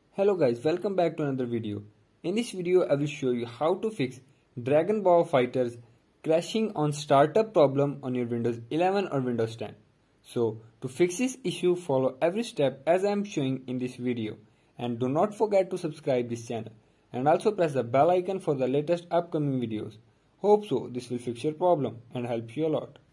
Hello guys, welcome back to another video. In this video I will show you how to fix Dragon Ball Fighterz crashing on startup problem on your Windows 11 or Windows 10. So to fix this issue, follow every step as I am showing in this video, and do not forget to subscribe this channel and also press the bell icon for the latest upcoming videos. Hope so this will fix your problem and help you a lot.